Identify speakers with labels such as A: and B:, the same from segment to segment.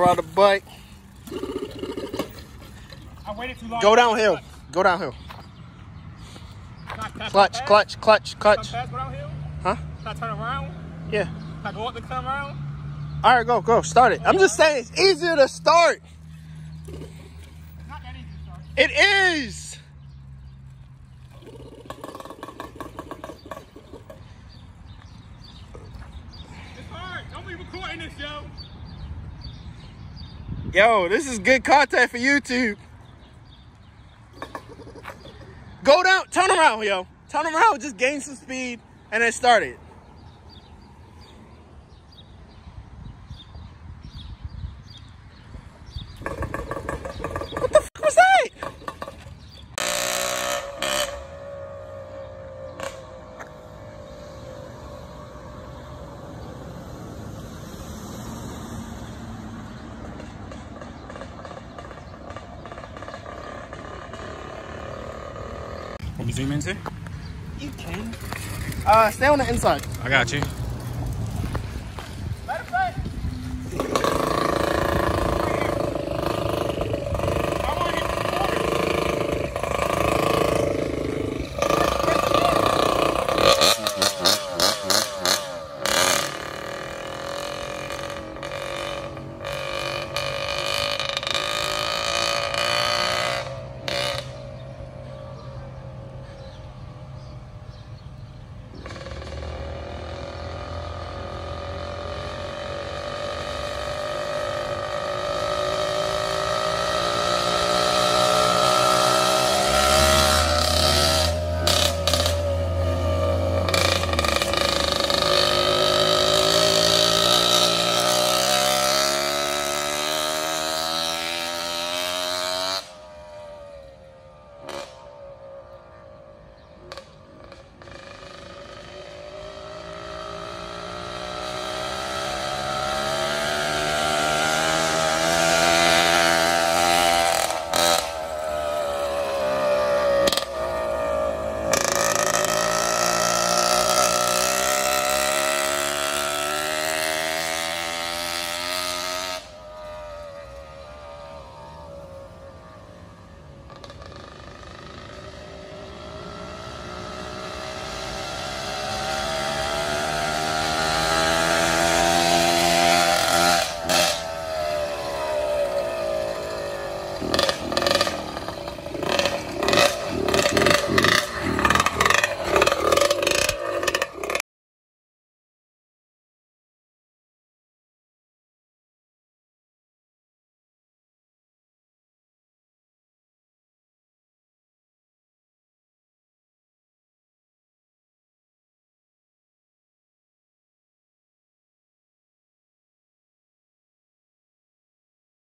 A: ride a bike.
B: I waited too long.
A: Go downhill. Go downhill. Clutch, clutch, clutch, clutch.
B: Can I go downhill?
A: Huh?
B: Can I turn around?
A: Yeah.
B: Can I go up and turn around?
A: All right, go, go. Start it. I'm just saying it's easier to start.
B: It's not that easy to start.
A: It is.
B: It's hard. Don't be recording this, yo.
A: Yo, this is good content for YouTube. Go down, turn around, yo. Turn around, just gain some speed, and then start it. What the fuck was that?
B: Let me zoom into.
A: You can. Stay on the inside.
B: I got you.
A: Matter of fact.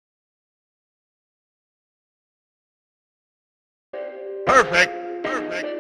C: Perfect. Perfect.